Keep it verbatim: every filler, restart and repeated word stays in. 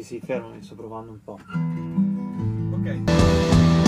sì, fermo, mi sto provando un po'. Ok.